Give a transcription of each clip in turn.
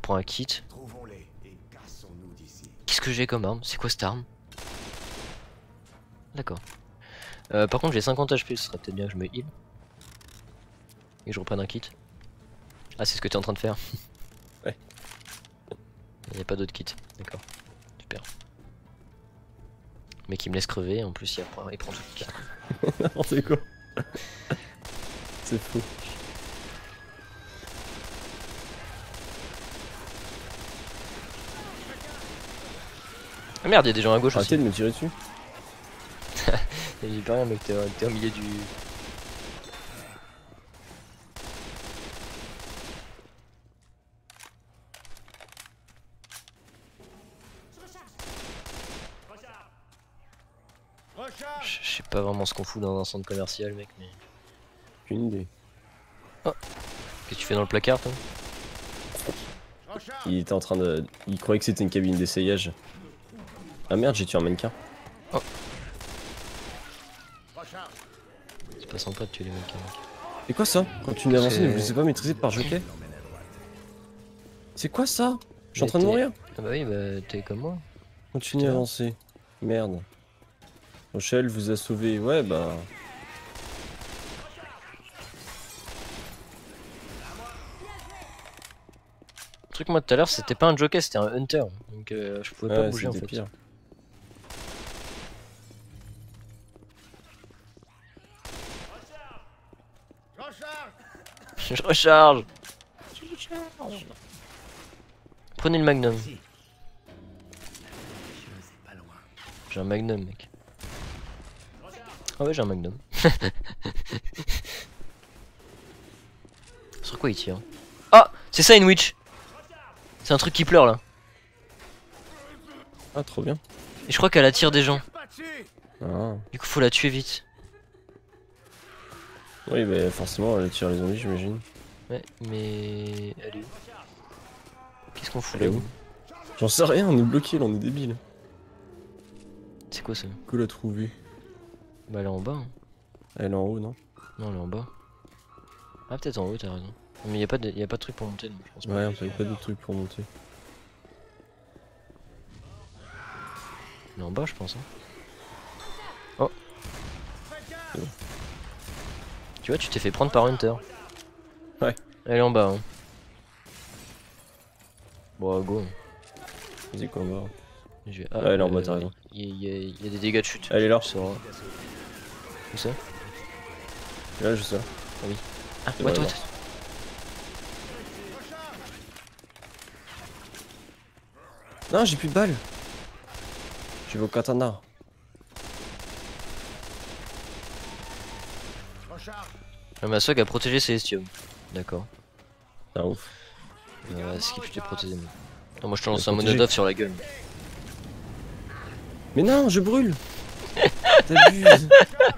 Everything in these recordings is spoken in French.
prends un kit. Qu'est-ce que j'ai comme arme? C'est quoi cette arme? D'accord. Par contre j'ai 50 HP, ce serait peut-être bien que je me heal. Et que je reprenne un kit. Ah c'est ce que tu es en train de faire. Ouais. Il n'y a pas d'autre kit, d'accord. Super. Mais qui me laisse crever, en plus il prend tout le kit. N'importe quoi. C'est fou. Ah merde, il y a des gens à gauche Arrêtez aussi. de me tirer dessus. J'ai pas rien mec, t'es au milieu du... Je sais pas vraiment ce qu'on fout dans un centre commercial mec mais... Aucune idée. Oh. Qu'est-ce que tu fais dans le placard toi? Il était en train de... Il croyait que c'était une cabine d'essayage. Ah merde, j'ai tué un mannequin. Oh. C'est pas sympa de tuer les mannequins mec. C'est quoi ça? Continuez d'avancer, ne vous laissez pas maîtriser par jockey. C'est quoi ça? Je suis en train de mourir. Ah bah oui, bah t'es comme moi. Continuez à avancer. Merde. Rochelle vous a sauvé. Ouais bah... Le truc moi tout à l'heure c'était pas un jockey, c'était un hunter. Donc je pouvais pas bouger en fait. Pire. Je recharge. Prenez le magnum. J'ai un magnum mec. Ah ouais j'ai un magnum. Sur quoi il tire? Ah c'est ça une witch. C'est un truc qui pleure là. Ah trop bien. Et je crois qu'elle attire des gens. Ah. Du coup faut la tuer vite. Oui bah forcément elle tire les zombies j'imagine. Ouais mais... Elle est où? Qu'est-ce qu'on fout Elle est là? où? J'en sais rien, on est bloqué là, on est débile. C'est quoi ça? Que l'a trouvé? Bah elle est en bas hein. Elle est en haut non? Non elle est en bas. Ah peut-être en haut t'as raison. Mais y a pas de truc pour monter donc je pense pas. Ouais on avait pas d'autres trucs pour monter. Elle est en bas je pense hein. Oh. Bon. Tu vois tu t'es fait prendre par Hunter. Ouais. Elle est en bas hein. Bon go. Vas-y quoi on va. Ah, elle est en bas t'as raison. Il y a des dégâts de chute. Elle est là. Où ça? Là je sais. Ah oui. Ah C'est what vrai, what? Non j'ai plus de balles. Je vais au katana. Ma soeur a protégé Célestium. D'accord. C'est un ouf. Ce qui peut te protéger. Non, moi je te lance Mais un protégé. monodove sur la gueule. Mais non je brûle. T'abuses.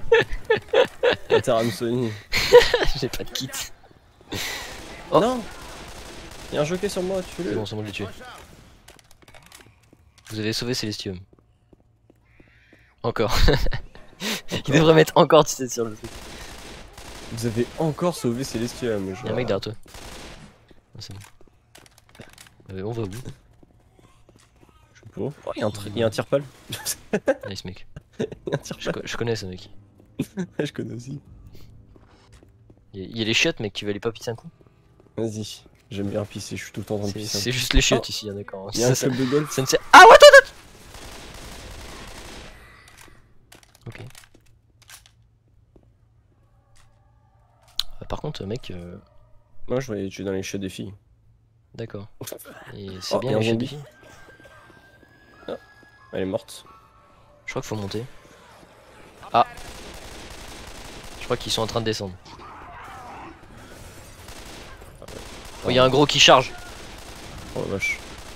T'as Sony. J'ai pas de kit. Oh non. Y'a un jockey sur moi, C'est tue-le. bon, c'est bon de les tuer. Vous avez sauvé Célestium. Encore. Il devrait mettre encore tu sais sur le truc. Vous avez encore sauvé Célestium. Y'a un mec derrière toi. Ah, c'est bon. On va où? Je sais pas. Oh, y'a un tire-pal. Nice mec. Y'a un tire-pal. Je connais ce mec. Je connais aussi. Il y a les chiottes mec, tu vas aller pas pisser un coup? Vas-y. J'aime bien pisser, je suis tout le temps en train de pisser. C'est juste les chiottes ici, hein, d'accord. Y'a un club de golf. Ça ne sert... Ah what? Ok. Par contre mec... Moi je vais tuer dans les chiottes des filles. D'accord. Et c'est Oh, bien et un les chiottes zombie. des filles. Ah, elle est morte. Je crois qu'il faut monter. Ah. Je crois qu'ils sont en train de descendre. Oh y'a un gros qui charge. Oh la vache.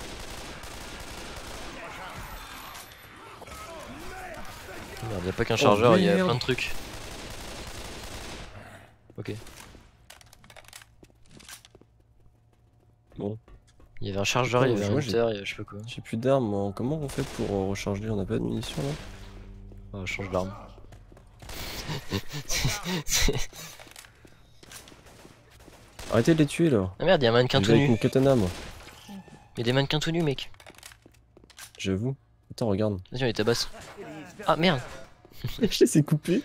Merde, y'a pas qu'un chargeur, Oh, il y a merde. plein de trucs. Ok. Bon. Il y avait un chargeur, il y avait un Moi, hunter, il y a je sais pas quoi. j'ai plus d'armes, moi. Comment on fait pour recharger? On a pas de munitions là? Oh, change d'arme. Arrêtez de les tuer là. Ah merde, y'a un mannequin Je tout vais avec nu. une katana moi. Y'a des mannequins tout nus, mec. J'avoue. Attends, regarde. Vas-y, on les tabasse. Ah merde. Je les ai coupés.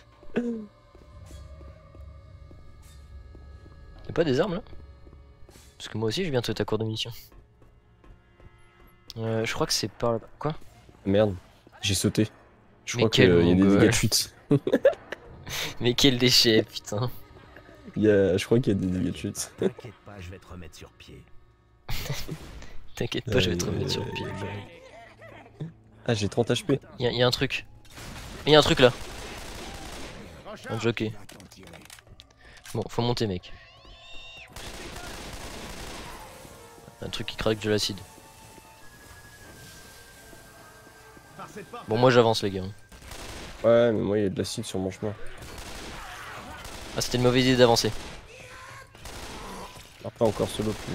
Y'a pas des armes là? Parce que moi aussi j'ai bientôt ta cour de mission. Je crois que c'est par là. Quoi? Merde, j'ai sauté. Je Mais crois quel qu'il y a des mongol. dégâts de chute. Mais quel déchet, putain. Je crois qu'il y a des dégâts de chute. T'inquiète pas, je vais te remettre sur pied. T'inquiète pas, je vais te remettre sur le pied. Ah, j'ai 30 HP. Y'a un truc. Y'a un truc là. Un jockey. Bon, faut monter, mec. Un truc qui craque de l'acide. Bon, moi j'avance, les gars. Ouais, mais moi il y a de l'acide sur mon chemin. Ah, c'était une mauvaise idée d'avancer. Alors pas encore solo, please.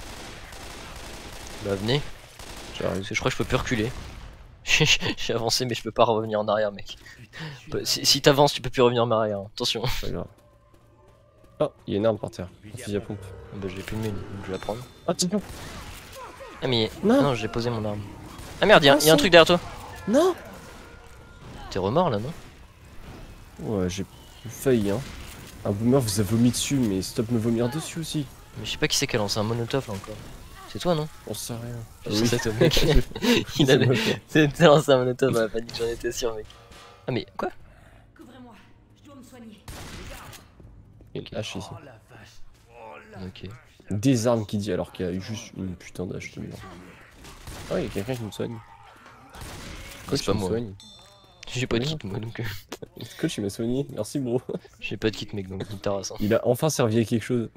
Bah, venez. J'arrive. Parce que je crois que je peux plus reculer. J'ai avancé, mais je peux pas revenir en arrière, mec. Bah, si t'avances, tu peux plus revenir en arrière. Hein. Attention. Pas grave. Oh, il y a une arme par terre. Un fusil à pompe. Bah, j'ai plus de mine, donc je vais la prendre. Ah, attention. Ah, mais Non. non, j'ai posé mon arme. Ah merde, y'a Ah, un truc derrière toi. Non. T'es remords là, non? Ouais, j'ai failli, hein. Un boomer vous a vomi dessus, mais stop me vomir dessus aussi. Mais je sais pas qui c'est qui a lancé un monotov là encore. C'est toi, non? On sait rien. C'est toi, mec. Il a T'as lancé un monotov à la panique, j'en étais sûr, mec. Ah, mais quoi? Couvrez-moi, je dois me soigner. Il y a une hache ici. Ok. Des armes qui dit alors qu'il y a eu juste une putain d'hache de merde. Ah, il y a quelqu'un qui me soigne. Coach, c'est pas il me moi. soigne. J'ai pas de Oui. kit, moi, donc. Coach, il m'a soigné. Merci, bro. J'ai pas de kit, mec, donc il t'arrasse. Hein. Il a enfin servi à quelque chose.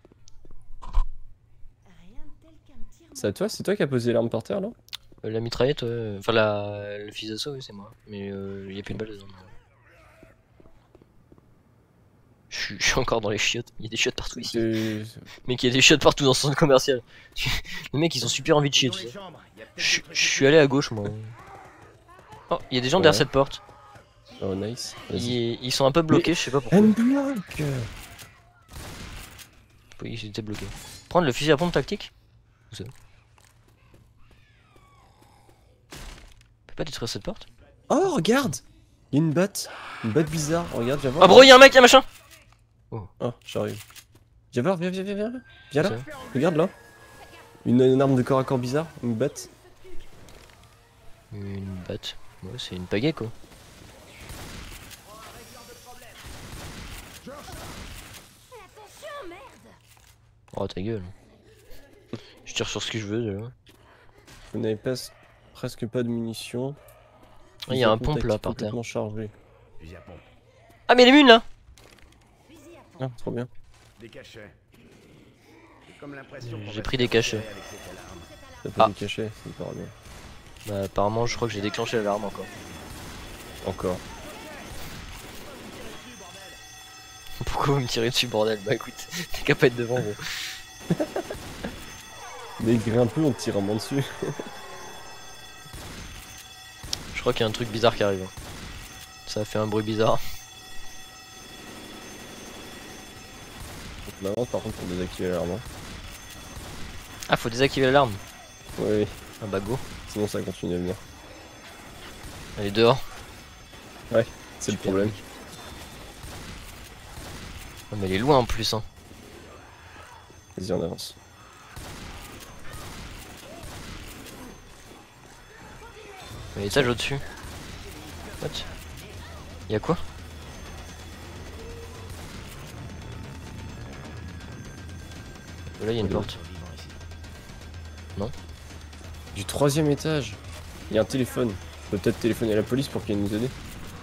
Rien de tel qu'un petit C'est à toi? C'est toi qui as posé l'arme par terre là? La mitraillette, ouais. Enfin, le fusil d'assaut, oui, c'est moi. Mais y a plus de balles dedans. Je suis encore dans les chiottes. Il y a des chiottes partout ici. Mec, il y a des chiottes partout dans ce centre commercial. Les mecs, ils ont super envie de chier, tu sais. Je suis allé à gauche, moi. Oh, il y a des gens derrière cette porte. Oh, nice. Vas-y. Ils sont un peu bloqués, je sais pas pourquoi. Unblock. Oui, ils étaient bloqués. Prendre le fusil à pompe tactique. Où ça? On peut pas détruire cette porte? Oh, regarde. Il y a une batte. Une batte bizarre. Regarde, viens voir. Ah, bro, y'a un mec, y'a machin! Oh, j'arrive. Viens voir, viens, viens, viens, viens. Viens là. Ça. Regarde là. Une arme de corps à corps bizarre. Une batte. Une batte. Ouais, c'est une pagaie quoi. Attention, merde. Oh, ta gueule. Je tire sur ce que je veux déjà. Vous n'avez pas presque pas de munitions. Ah, y a un pompe là par terre. Complètement chargé. Fusil à pompe. Ah, mais les munes là! Fusil à pompe. Ah, trop bien. Des cachets. J'ai comme l'impression qu'on J'ai va pris se des faire cachets. tirer avec cette alarme. T'as pas Ah. des cachets, ça me paraît bien. Bah, apparemment, je crois que j'ai déclenché l'alarme encore. Encore. Pourquoi vous me tirez dessus, bordel? Bah, écoute, t'es qu'à pas être devant, gros. Maigrir un peu, on te tire en main dessus. Je crois qu'il y a un truc bizarre qui arrive. Ça a fait un bruit bizarre. On avance par contre pour désactiver l'alarme. Ah, faut désactiver l'alarme. Oui, Ah, bah, go. sinon ça continue à venir. Elle est dehors. C'est le problème. Ah, mais elle est loin en plus, hein. Vas-y, on avance. Il y a l'étage au-dessus. What? Y'a quoi? Là, il y a une porte. Du 3ème étage. Il y a un téléphone. On peut peut-être téléphoner à la police pour qu'ils nous aident.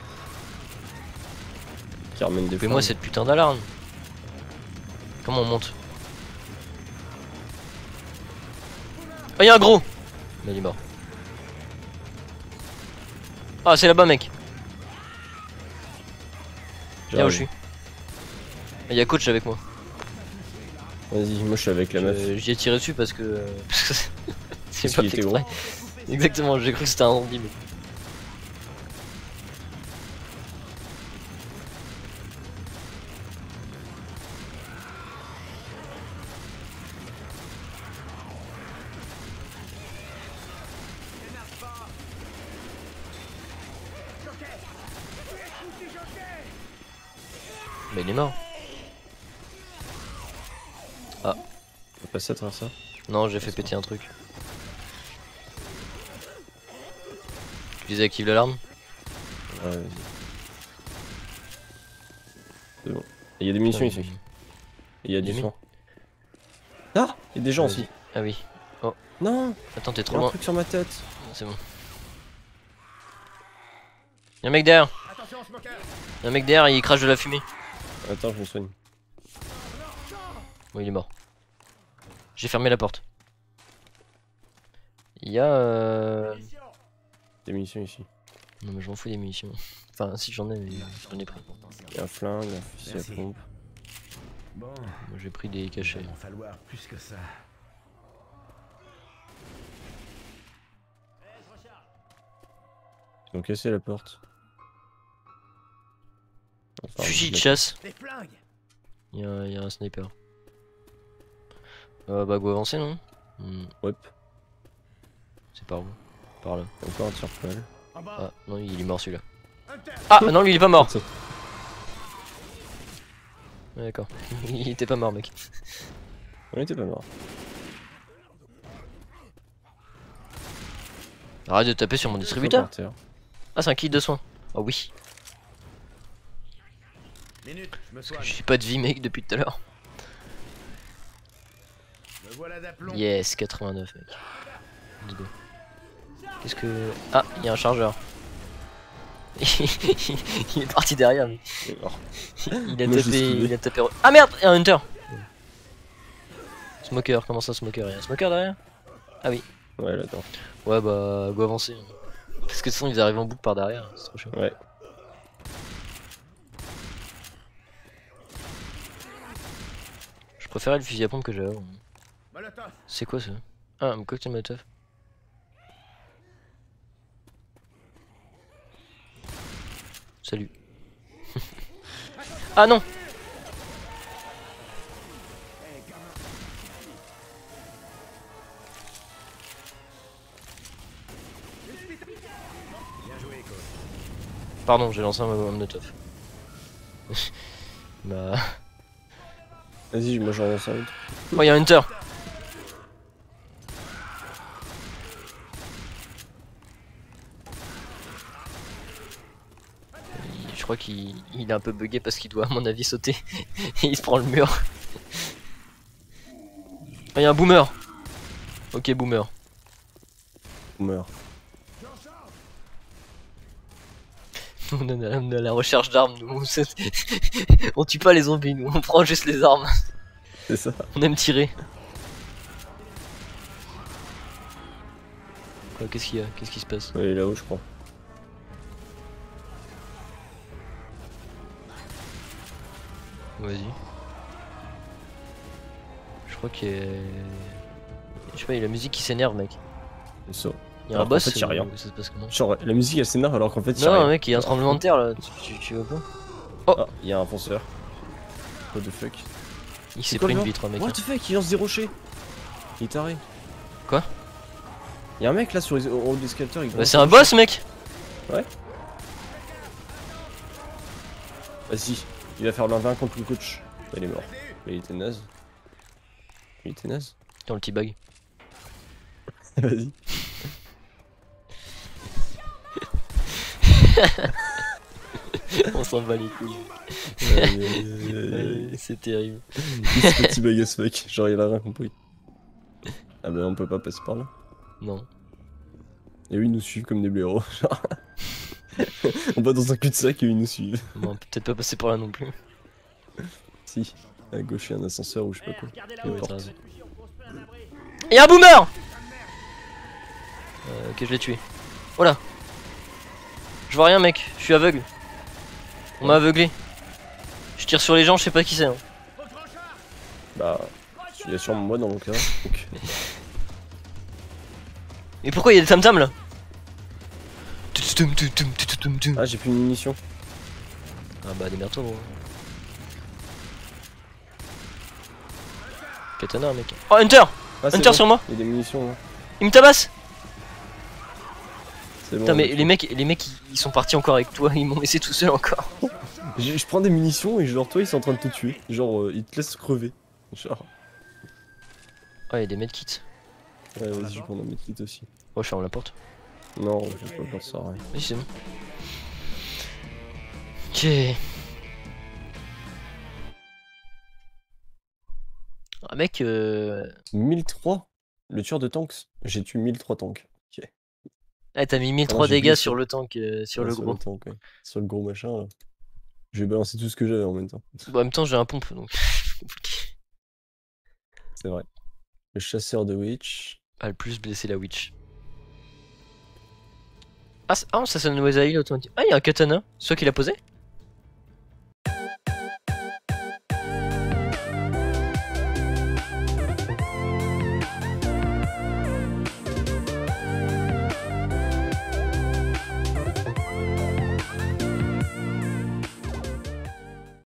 Qui ramène des Mais moi, flingues. cette putain d'alarme. Comment on monte? Oh, y'a un gros! Mais il est mort. Ah, c'est là-bas, mec. Viens où je suis. Ah, y'a coach avec moi. Vas-y, moi je suis avec la meuf. J'y ai tiré dessus parce que. C'est Parce pas qu'il fait était exprès. Exactement, j'ai cru que c'était un zombie. Mais... Mais il est mort. Ah. On va passer à travers ça. Non, j'ai fait péter un truc. Tu désactives l'alarme? Ouais, vas-y. C'est bon. Il y a des munitions ici. Il y a du Des sang. Ah, il y a des gens Vas-y. aussi. Ah oui. Non, Attends, t'es il y trop a un loin. truc sur ma tête. C'est bon. Y'a un mec derrière. Attention, smoker. Y'a un mec derrière, il crache de la fumée. Attends, je me soigne. Bon, il est mort. J'ai fermé la porte. Il y a Des munitions ici. Non mais je m'en fous des munitions. Enfin si j'en ai mais j'en ai pris. Il y a un flingue, un fusil Merci. à pompe. Bon, Moi j'ai pris des il cachets. va en falloir plus que ça. Ils ont cassé la porte. Enfin, Fusil de la- chasse. Des flingues. Il y a un sniper. Bah go avancer non? Ouais, C'est par où? Par là. encore un tir-poil. En bas. Ah non il est mort celui-là. Hunter. Ah non lui il est pas mort. Attends. Ouais, d'accord. Il était pas mort mec. On était pas mort. Arrête de taper sur mon distributeur. Par terre. Ah c'est un kit de soins. Oh oui. Minute, je me Parce que soigne. j'ai pas de vie mec depuis tout à l'heure. Me voilà d'aplomb. Yes 89 mec. Let's go. Qu'est-ce que... Ah il y a un chargeur. Il est parti derrière lui. Il est mort. Il a Moi, je tapé... l'ai Il a tapé... Ah merde, il y a un hunter. Smoker, comment ça smoker? Il y a un smoker derrière? Ah oui. Ouais, là-dedans. Ouais bah go avancer. Parce que de toute façon ils arrivent en boucle par derrière, c'est trop chaud. Ouais. Je préférais le fusil à pompe que j'avais avant. Molotov. C'est quoi ça? Ah un cocktail molotov. Salut. Ah non. Bien joué, coach. Pardon, j'ai lancé un molotov. Bah... Vas-y, moi j'en lance un autre. Oh y'a un hunter. Je crois qu'il est un peu bugué parce qu'il doit à mon avis sauter. Et il se prend le mur. Oh y'a un boomer. Ok boomer. On meurt. On a la recherche d'armes nous. On tue pas les zombies nous, on prend juste les armes. C'est ça. On aime tirer. Quoi, qu'est-ce qu'il y a? Qu'est-ce qui se passe? Ouais, il est là-haut, je crois. Vas-y. Je crois qu'il y a... Je sais pas, il y a la musique qui s'énerve mec. C'est ça. Il y a un Alors qu'en boss, fait, y a rien. ça se passe comment? Genre, la musique elle s'énerve alors qu'en fait, il y a Non rien. mec, il y a un tremblement de terre là, tu vois pas? Ah, il y a un fonceur. What the fuck? Il s'est quoi, pris une le vitre mec. What the fuck? Il lance des rochers. Il est taré. Quoi? Il y a un mec là sur les au haut de l'escalator. Bah c'est un boss mec. Vas-y, il va faire l'un contre le coach. Bah, il est mort. Mais il était naze. Il était naze. Dans le teabag. Vas-y. On s'en bat les couilles. C'est terrible. Il se petit bug as fuck. Genre il a rien compris. Ah bah on peut pas passer par là. Non. Et eux ils nous suivent comme des blaireaux. Genre. On va dans un cul-de-sac et eux ils nous suivent. Bon, on peut peut-être pas passer par là non plus. Si. À gauche il y a un ascenseur ou je sais pas quoi. Ouais, N'importe. t'as raison. Et un boomer. Ok, je l'ai tué. Oh là. Je vois rien mec, je suis aveugle. On m'a aveuglé. Je tire sur les gens, je sais pas qui c'est. Hein. Bah. Il y a sûrement moi dans mon cas. Donc. Et pourquoi il y a des tam-tams là? Ah j'ai plus de munitions. Ah bah démerde-toi gros. Katana mec. Oh Hunter! Ah, c'est Hunter bon. sur moi! Il y a des munitions là. Il me tabasse! C'est bon. Putain, mais les mecs ils sont partis encore avec toi, ils m'ont laissé tout seul encore. Je prends des munitions et genre toi ils sont en train de te tuer. Genre ils te laissent crever. Genre. Ouais, y'a des medkits. Ouais, vas-y, je prends un medkit aussi. Oh, je ferme la porte. Non, je vais pas faire ça, ouais. Oui, c'est bon. Ok. Ah, mec, 1003. Le tueur de tanks. J'ai tué 1003 tanks. Ok. ah, t'as mis Ah, 1003 j'ai dégâts oublié sur ça. le tank, sur Ouais, le gros. tank, ouais. Sur le gros machin là. Je vais balancer tout ce que j'avais en même temps. Bon, en même temps, j'ai un pompe donc. C'est vrai. Le chasseur de witch. Ah, le plus blessé la witch. Ah, ça sonne Wazaï automatique. Ah, y'a un katana. C'est toi qui l'a posé?